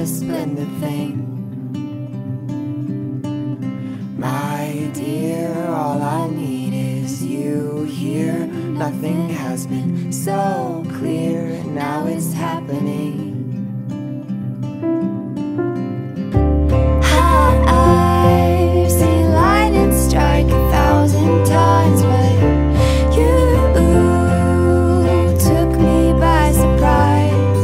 a splendid thing. My dear, all I need is you here. Nothing has been so clear, and now it's happening. I've seen lightning strike 1,000 times, but you took me by surprise.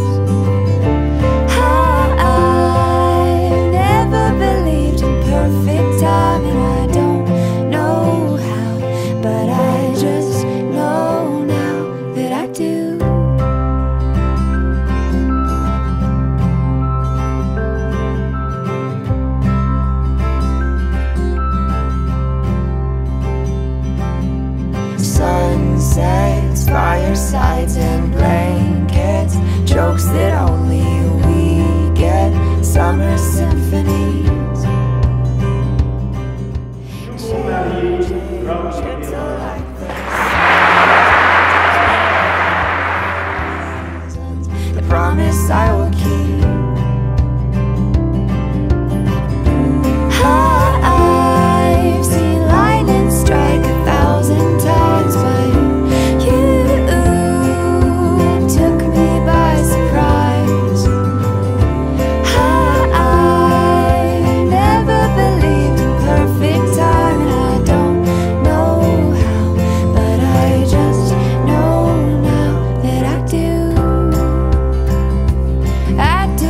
I've never believed in perfect timing. I don't know how, but I just know now that I do. Sunsets, firesides, and blankets, jokes that only we get, summer symphonies. Gentle like the seasons, the promise I will keep. I've seen lightning strike 1,000 times, but you took me by surprise. I never believed in perfect time, and I don't know how, but I just know now that I do. I do.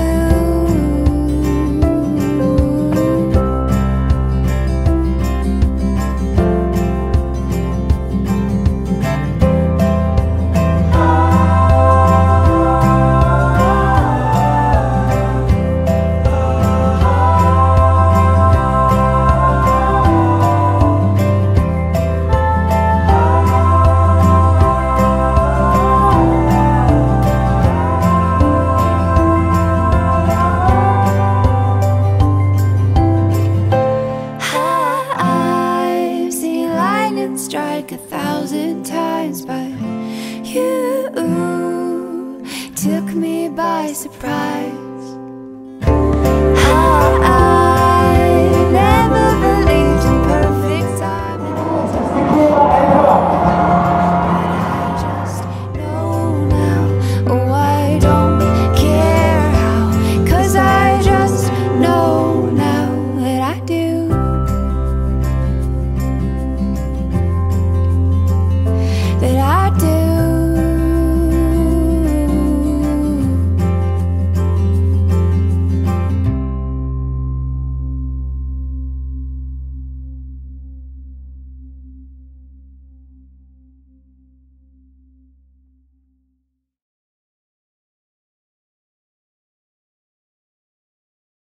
I've seen lightning strike 1,000 times, but you took me by surprise.